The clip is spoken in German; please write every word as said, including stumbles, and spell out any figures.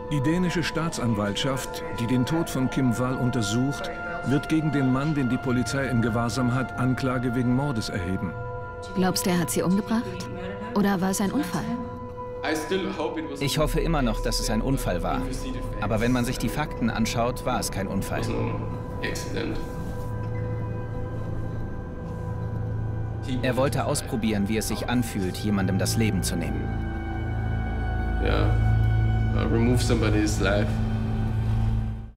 Die dänische Staatsanwaltschaft, die den Tod von Kim Wall untersucht, wird gegen den Mann, den die Polizei in Gewahrsam hat, Anklage wegen Mordes erheben. Glaubst du, er hat sie umgebracht? Oder war es ein Unfall? Ich hoffe immer noch, dass es ein Unfall war. Aber wenn man sich die Fakten anschaut, war es kein Unfall. Er wollte ausprobieren, wie es sich anfühlt, jemandem das Leben zu nehmen. Yeah, uh, remove somebody's life.